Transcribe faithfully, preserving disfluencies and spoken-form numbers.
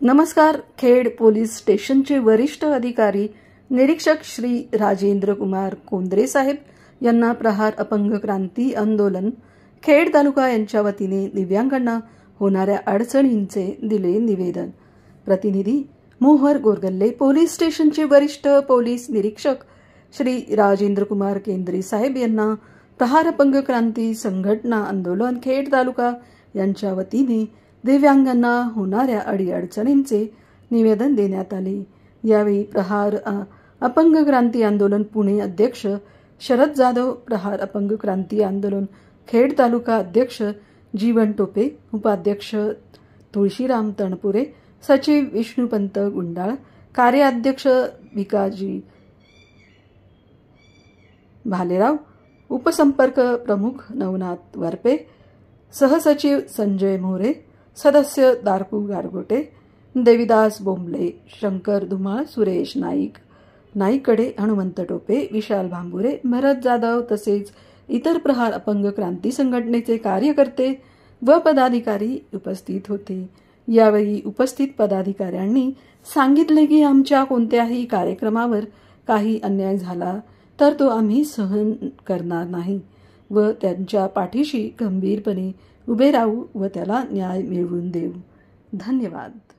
नमस्कार. खेड पोलीस स्टेशनचे वरिष्ठ अधिकारी निरीक्षक श्री राजेंद्र कुमार कोंद्रे साहेब यांना प्रहार अपंग क्रांती आंदोलन खेड तालुका यांच्या वतीने दिव्यांगांना होणाऱ्या अडचणींचे दिले निवेदन. प्रतिनिधी मोहर गोरगल्ले. पोलीस स्टेशनचे वरिष्ठ पोलीस निरीक्षक श्री राजेंद्र कुमार केंद्रे साहेब यांना प्रहार अपंग क्रांती संघटना आंदोलन खेड तालुका यांच्या वतीने दिव्यांगांना होणाऱ्या अडीअडचणींचे निवेदन देण्यात आले. यावेळी प्रहार अपंग क्रांती आंदोलन पुणे अध्यक्ष शरद जाधव, प्रहार अपंग क्रांती आंदोलन खेड तालुका अध्यक्ष जीवन टोपे, उपाध्यक्ष तुळशीराम तणपुरे, सचिव विष्णुपंत गुंडाळ, कार्याध्यक्ष विकाजी भालेराव, उपसंपर्क प्रमुख नवनाथ वरपे, सहसचिव संजय मोरे, सदस्य दारकू गारगोटे, देविदास बोंबले, शंकर धुमाळ, सुरेश नाईक, नाईकडे, हनुमंत टोपे, विशाल भांबुरे, भरत जाधव तसेच इतर प्रहार अपंग क्रांती संघटनेचे कार्यकर्ते व पदाधिकारी उपस्थित होते. यावेळी उपस्थित पदाधिकाऱ्यांनी सांगितले की आमच्या कोणत्याही कार्यक्रमावर काही अन्याय झाला तर तो आम्ही सहन करणार नाही व त्यांच्या पाठीशी गंभीरपणे उभे राहू व त्याला न्याय मिळवून देऊ. धन्यवाद.